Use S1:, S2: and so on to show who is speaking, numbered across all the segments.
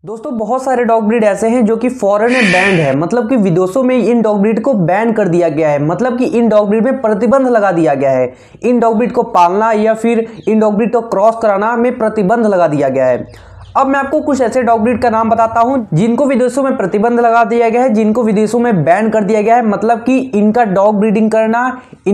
S1: दोस्तों बहुत सारे डॉग ब्रीड ऐसे हैं जो कि फॉरेन में बैंड है, मतलब कि विदेशों में इन डॉग ब्रीड को बैन कर दिया गया है। मतलब कि इन डॉग ब्रीड में प्रतिबंध लगा दिया गया है। इन डॉग ब्रीड को पालना या फिर इन डॉग ब्रीड को क्रॉस कराना में प्रतिबंध लगा दिया गया है। अब मैं आपको कुछ ऐसे डॉग ब्रीड का नाम बताता हूं जिनको विदेशों में प्रतिबंध लगा दिया गया है, जिनको विदेशों में बैन कर दिया गया है। मतलब कि इनका डॉग ब्रीडिंग करना,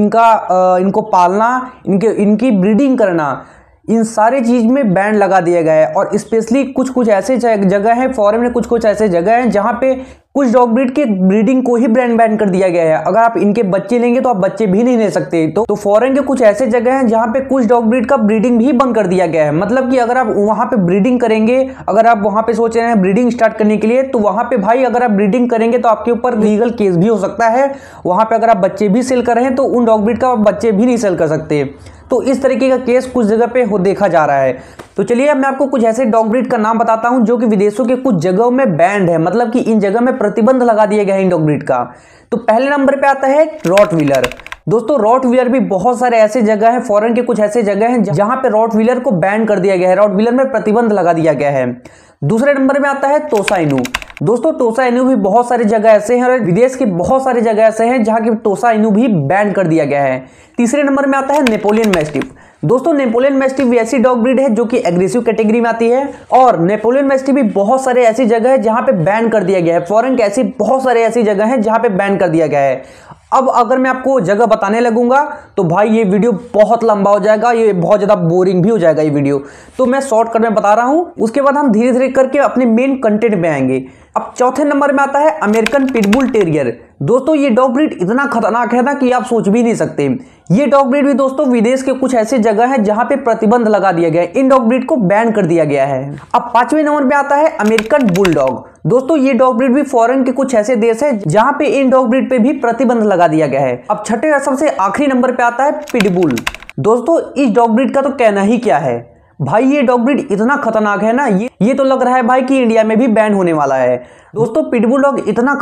S1: इनको पालना, इनकी ब्रीडिंग करना, इन सारे चीज में बैन लगा दिया गया है। और स्पेशली कुछ ऐसे जगह है फॉरेन में, कुछ ऐसे जगह हैं जहां पे कुछ डॉग ब्रीड के ब्रीडिंग को ही बैन कर दिया गया है। अगर आप इनके बच्चे लेंगे तो आप बच्चे भी नहीं ले सकते। तो फॉरेन के कुछ ऐसे जगह हैं जहां पे कुछ डॉग ब्रीड का ब्रीडिंग भी बंद कर दिया गया है। मतलब कि अगर आप वहां पे ब्रीडिंग करेंगे, अगर आप वहां पे सोच रहे हैं ब्रीडिंग स्टार्ट करने के लिए, तो वहां पे भाई अगर आप ब्रीडिंग करेंगे तो आपके ऊपर लीगल केस भी हो सकता है। वहां पे अगर आप बच्चे भी सेल कर रहे हैं तो उन डॉग ब्रीड का आप बच्चे भी नहीं सेल कर सकते। तो इस तरीके का केस कुछ जगह पे देखा जा रहा है। तो चलिए अब मैं आपको कुछ ऐसे डॉग ब्रीड का नाम बताता हूं जो कि विदेशों के कुछ जगहों में बैंड है। मतलब कि इन जगह में प्रतिबंध लगा दिया गया है इन डॉग ब्रीड का। तो पहले नंबर पे आता है रॉटव्हीलर। दोस्तों रॉटव्हीलर भी बहुत सारे ऐसे जगह हैं, फॉरेन के कुछ ऐसे जगह हैं जहां पे रॉटव्हीलर को बैन कर दिया गया है, रॉटव्हीलर में प्रतिबंध लगा दिया गया है। दूसरे नंबर में आता है तोसा इनू। दोस्तों तोसा इनू भी बहुत सारी जगह ऐसे हैं और विदेश के बहुत सारे जगह ऐसे हैं जहां की तोसा इनू भी बैन कर दिया गया है। तीसरे नंबर में आता है नेपोलियन मैस्टिफ। दोस्तों नेपोलियन मैस्टिफ भी ऐसी डॉग ब्रीड है जो कि एग्रेसिव कैटेगरी में आती है और नेपोलियन मैस्टिफ भी बहुत सारे ऐसी जगह है जहां पे बैन कर दिया गया है। फॉरेन के ऐसी बहुत सारे ऐसी जगह है जहां पे बैन कर दिया गया है। अब अगर मैं आपको जगह बताने लगूंगा तो भाई ये वीडियो बहुत लंबा हो जाएगा, ये बहुत ज्यादा बोरिंग भी हो जाएगा ये वीडियो। तो मैं शॉर्टकट में बता रहा हूं, उसके बाद हम धीरे धीरे करके अपने मेन कंटेंट में आएंगे। अब चौथे नंबर में आता है अमेरिकन पिटबुल टेरियर। दोस्तों ये डॉग ब्रीड इतना खतरनाक है ना कि आप सोच भी नहीं सकते। ये डॉग ब्रीड भी दोस्तों विदेश के कुछ ऐसी जगह है जहां पे प्रतिबंध लगा दिया गया है, इन डॉग ब्रीड को बैन कर दिया गया है। अब पांचवें नंबर पे आता है अमेरिकन बुलडॉग। दोस्तों ये डॉग ब्रीड भी फॉरेन के कुछ ऐसे देश है जहां पे इन डॉग ब्रीड पे भी प्रतिबंध लगा दिया गया है। अब छठे सबसे आखिरी नंबर पे आता है पिटबुल। दोस्तों इस डॉग ब्रीड का तो कहना ही क्या है भाई, ये डॉग ब्रीड इतना खतरनाक है ना, ये तो लग रहा है भाई कि इंडिया में भी बैन होने वाला है। दोस्तों पिटबुल डॉग इतना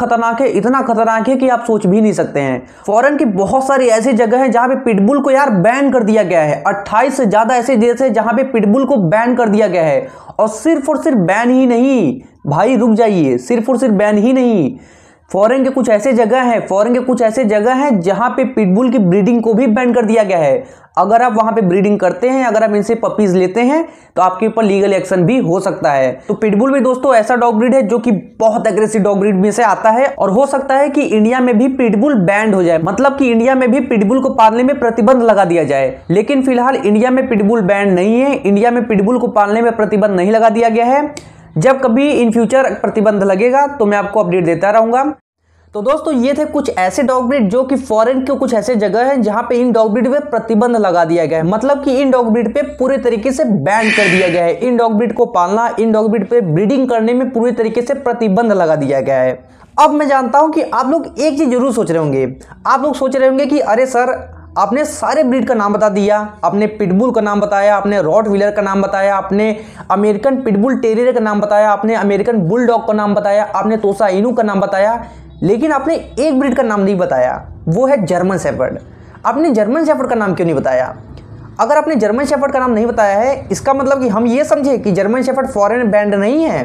S1: खतरनाक है कि आप सोच भी नहीं सकते हैं। फॉरेन की बहुत सारी ऐसी जगह है जहां पे पिटबुल को यार बैन कर दिया गया है। 28 से ज्यादा ऐसे देश है जहां पे पिटबुल को बैन कर दिया गया है। और सिर्फ बैन ही नहीं भाई, रुक जाइए, सिर्फ बैन ही नहीं, फॉरेन के कुछ ऐसे जगह हैं जहां पे पिटबुल की ब्रीडिंग को भी बैन कर दिया गया है। अगर आप वहां पे ब्रीडिंग करते हैं, अगर आप इनसे पपीज लेते हैं तो आपके ऊपर लीगल एक्शन भी हो सकता है। तो पिटबुल भी दोस्तों ऐसा डॉग ब्रीड है जो कि बहुत एग्रेसिव डॉग ब्रीड में से आता है और हो सकता है कि इंडिया में भी पिटबुल बैन हो जाए। मतलब कि इंडिया में भी पिटबुल को पालने में प्रतिबंध लगा दिया जाए। लेकिन फिलहाल इंडिया में पिटबुल बैन नहीं है, इंडिया में पिटबुल को पालने में प्रतिबंध नहीं लगा दिया गया है। जब कभी इन फ्यूचर प्रतिबंध लगेगा तो मैं आपको अपडेट देता रहूंगा। तो दोस्तों ये थे कुछ ऐसे डॉग ब्रीड जो कि फॉरेन के कुछ ऐसे जगह हैं जहां पे इन डॉग ब्रीड पे प्रतिबंध लगा दिया गया है। मतलब कि इन डॉग ब्रीड पे पूरे तरीके से बैन कर दिया गया है। इन डॉग ब्रीड को पालना, इन डॉग ब्रीड पे ब्रीडिंग करने में पूरी तरीके से प्रतिबंध लगा दिया गया है। अब मैं जानता हूं कि आप लोग एक चीज जरूर सोच रहे होंगे, आप लोग सोच रहे होंगे कि अरे सर आपने सारे ब्रीड का नाम बता दिया, आपने पिटबुल का नाम बताया, आपने रॉटव्हीलर का नाम बताया, आपने अमेरिकन पिटबुल टेरियर का नाम बताया, आपने अमेरिकन बुलडॉग का नाम बताया, आपने तोसा इनू का नाम बताया, लेकिन आपने एक ब्रीड का नाम नहीं बताया, वो है जर्मन शेफर्ड। आपने जर्मन शेफर्ड का नाम क्यों नहीं बताया? अगर आपने जर्मन शेफर्ड का नाम नहीं बताया है, इसका मतलब कि हम ये समझे कि जर्मन शेफर्ड फॉरेन बैंड नहीं है।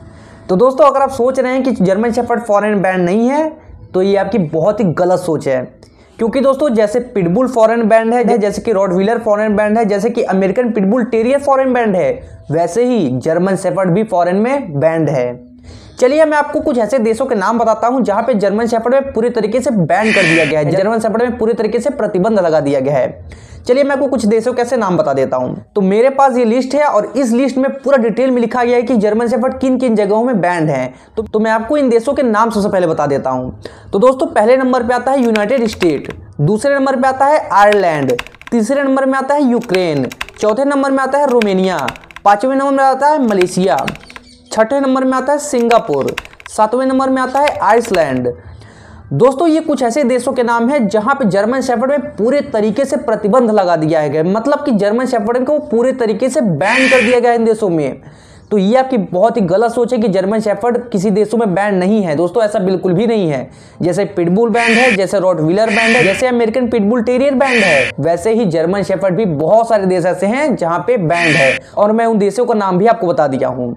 S1: तो दोस्तों अगर आप सोच रहे हैं कि जर्मन शेफर्ड फॉरेन बैंड नहीं है तो ये आपकी बहुत ही गलत सोच है। क्योंकि दोस्तों जैसे पिटबुल फॉरेन बैंड है, जैसे कि रॉटव्हीलर फॉरेन बैंड है, जैसे कि American pitbull terrier foreign banned है, वैसे ही जर्मन शेफर्ड भी फॉरेन में बैंड है। चलिए मैं आपको कुछ ऐसे देशों के नाम बताता हूं जहां पे जर्मन शेफर्ड में पूरे तरीके से बैन कर दिया गया है, जर्मन शेफर्ड में पूरे तरीके से प्रतिबंध लगा दिया गया है। चलिए मैं आपको कुछ देशों के ऐसे नाम बता देता हूं। तो मेरे पास ये लिस्ट है और इस लिस्ट में पूरा डिटेल में लिखा गया है कि जर्मन शेफर्ड किन किन जगहों में बैंड है। तो मैं आपको इन देशों के नाम सबसे पहले बता देता हूं। तो दोस्तों पहले नंबर पे आता है यूनाइटेड स्टेट, दूसरे नंबर पे आता है आयरलैंड, तीसरे नंबर में आता है यूक्रेन, चौथे नंबर में आता है रोमेनिया, पांचवें नंबर में आता है मलेशिया, छठे नंबर में आता है सिंगापुर, सातवें नंबर में आता है आइसलैंड। दोस्तों ये कुछ ऐसे देशों के नाम हैं जहां पे जर्मन शेफर्ड में पूरे तरीके से प्रतिबंध लगा दिया गया, मतलब कि जर्मन शेफर्ड को पूरे तरीके से बैन कर दिया गया इन देशों में। तो ये आपकी बहुत ही गलत सोच है कि जर्मन शेफर्ड किसी देशों में बैन नहीं है। दोस्तों ऐसा बिल्कुल भी नहीं है। जैसे पिटबुल बैंड है, जैसे रॉटव्हीलर बैंड है, जैसे अमेरिकन पिटबुल टेरियर बैंड है, वैसे ही जर्मन शेफर्ड भी बहुत सारे देश ऐसे हैं जहां पे बैंड है और मैं उन देशों का नाम भी आपको बता दिया हूं।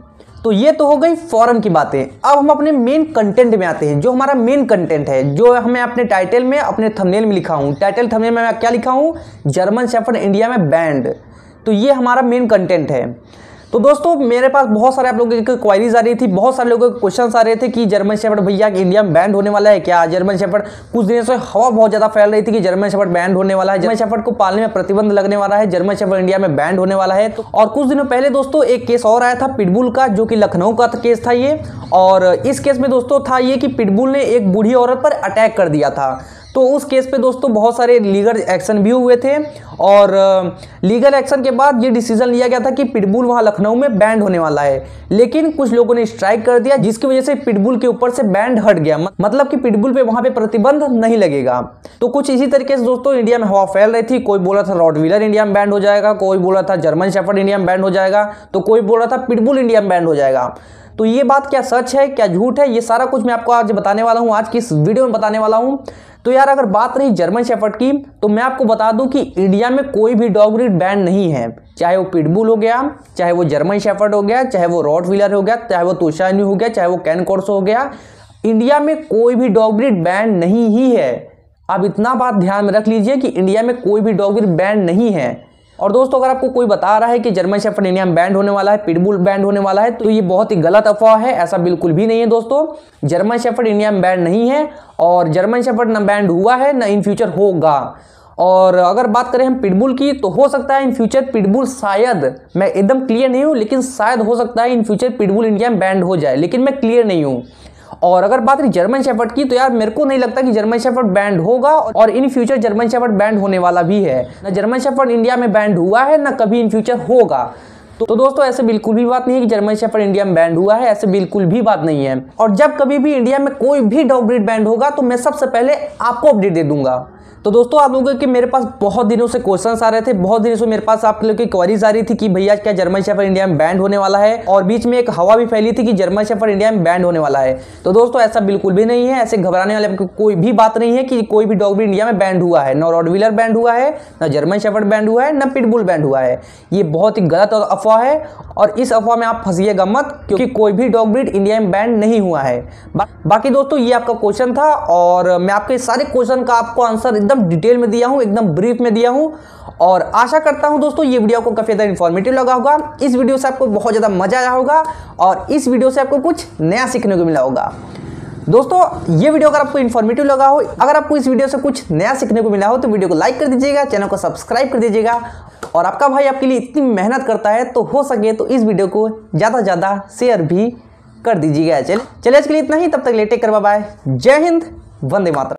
S1: तो ये तो हो गई फॉरेन की बातें। अब हम अपने मेन कंटेंट में आते हैं। जो हमारा मेन कंटेंट है, जो हमें अपने टाइटल में, अपने थंबनेल में लिखा हूँ, टाइटल थंबनेल में मैं क्या लिखा हूँ, जर्मन शेफर्ड इंडिया में बैंड। तो ये हमारा मेन कंटेंट है। तो दोस्तों मेरे पास बहुत सारे आप लोगों की क्वारीज आ रही थी, बहुत सारे लोगों के क्वेश्चन आ रहे थे कि जर्मन शेफर्ड भैया इंडिया में बैंड होने वाला है क्या। जर्मन शेफर्ड कुछ दिनों से हवा बहुत ज़्यादा फैल रही थी कि जर्मन शेफर्ड बैंड होने वाला है, जर्मन शेफर्ड को पालने में प्रतिबंध लगने वाला है, जर्मन शेफर्ड इंडिया में बैंड होने वाला है। और कुछ दिनों पहले दोस्तों एक केस और आया था पिटबुल का, जो कि लखनऊ का केस था ये। और इस केस में दोस्तों था ये कि पिटबुल ने एक बूढ़ी औरत पर अटैक कर दिया था। तो उस केस पे दोस्तों बहुत सारे लीगल एक्शन भी हुए थे और लीगल एक्शन के बाद ये डिसीजन लिया गया था कि पिटबुल वहाँ लखनऊ में बैंड होने वाला है। लेकिन कुछ लोगों ने स्ट्राइक कर दिया, जिसकी वजह से पिटबुल के ऊपर से बैंड हट गया, मतलब कि पिटबुल पे वहाँ पे प्रतिबंध नहीं लगेगा। तो कुछ इसी तरीके से दोस्तों इंडिया में हवा फैल रही थी। कोई बोला था रॉटवीलर इंडिया में बैंड हो जाएगा, कोई बोला था जर्मन शेफर्ड इंडिया में बैंड हो जाएगा, तो कोई बोल रहा था पिटबुल इंडिया में बैंड हो जाएगा। तो ये बात क्या सच है क्या झूठ है, ये सारा कुछ मैं आपको आज बताने वाला हूँ, आज की इस वीडियो में बताने वाला हूँ। तो यार अगर बात रही जर्मन शेफर्ड की, तो मैं आपको बता दूं कि इंडिया में कोई भी डॉग ब्रीड बैन नहीं है। चाहे वो पिटबुल हो गया, चाहे वो जर्मन शेफर्ड हो गया, चाहे वो रॉटवीलर हो गया, चाहे वो तोशा इनु हो गया, चाहे वो कैन कॉर्सो हो गया, इंडिया में कोई भी डॉग ब्रीड बैन नहीं ही है। आप इतना बात ध्यान में रख लीजिए कि इंडिया में कोई भी डॉग ब्रीड बैन नहीं है। और दोस्तों अगर आपको कोई बता रहा है कि जर्मन शेफर्ड इंडिया में बैंड होने वाला है, पिटबुल बैंड होने वाला है, तो ये बहुत ही गलत अफवाह है। ऐसा बिल्कुल भी नहीं है दोस्तों। जर्मन शेफर्ड इंडिया में बैंड नहीं है और जर्मन शेफर्ड न बैंड हुआ है, न इन फ्यूचर होगा। और अगर बात करें हम पिटबुल की, तो हो सकता है इन फ्यूचर पिटबुल, शायद, मैं एकदम क्लियर नहीं हूँ, लेकिन शायद हो सकता है इन फ्यूचर पिटबुल इंडिया में बैंड हो जाए, लेकिन मैं क्लियर नहीं हूँ। और अगर बात रही जर्मन शेफर्ड की, तो यार मेरे को नहीं लगता कि जर्मन शेफर्ड बैंड होगा और in future German shepherd banned होने वाला भी है। ना जर्मन शेफर्ड इंडिया में बैंड हुआ है, ना कभी इन फ्यूचर होगा। तो दोस्तों ऐसे बिल्कुल भी बात नहीं है कि जर्मन शेफर्ड इंडिया में बैंड हुआ है, ऐसे बिल्कुल भी बात नहीं है। और जब कभी भी इंडिया में कोई भी डॉग ब्रीड बैंड होगा, तो मैं सबसे पहले आपको अपडेट दे दूंगा। तो दोस्तों आप लोगों के मेरे पास बहुत दिनों से क्वेश्चंस आ रहे थे, बहुत दिनों से मेरे पास आप लोगों की क्वेरीज आ रही थी कि भैया क्या जर्मन शेफर्ड इंडिया में बैंड होने वाला है, और बीच में एक हवा भी फैली थी कि जर्मन शेफर्ड इंडिया में बैंड होने वाला है। तो दोस्तों ऐसा बिल्कुल भी नहीं है, ऐसे घबराने वाले कोई भी बात नहीं है कि कोई भी डॉग ब्रीड इंडिया में बैंड हुआ है। न रॉटवीलर बैंड हुआ है, न जर्मन शेफर्ड बैंड हुआ है, न पिटबुल बैंड हुआ है। ये बहुत ही गलत अफवाह है और इस अफवाह में आप फंसिएगा मत, क्योंकि कोई भी डॉग ब्रीड इंडिया में बैंड नहीं हुआ है। बाकी दोस्तों ये आपका क्वेश्चन था और मैं आपके सारे क्वेश्चन का आपको आंसर एकदम डिटेल में दिया हूं, एकदम ब्रीफ में दिया हूं। और आशा करता हूं दोस्तों ये वीडियो आपको काफी ज्यादा इन्फॉर्मेटिव लगा होगा। इस वीडियो से आपको बहुत ज्यादा मजा आया होगा और इस वीडियो से आपको कुछ नया सीखने को मिला होगा। दोस्तों ये वीडियो अगर आपको इन्फॉर्मेटिव लगा हो, अगर आपको इस वीडियो से कुछ नया सीखने को मिला हो, तो वीडियो को लाइक कर दीजिएगा, चैनल को सब्सक्राइब कर दीजिएगा। और आपका भाई आपके लिए इतनी मेहनत करता है, तो हो सके तो इस वीडियो को ज़्यादा से ज़्यादा शेयर भी कर दीजिएगा। चलिए आज के लिए इतना ही, तब तक टेक केयर, बाय बाय, जय हिंद, वंदे मातरम।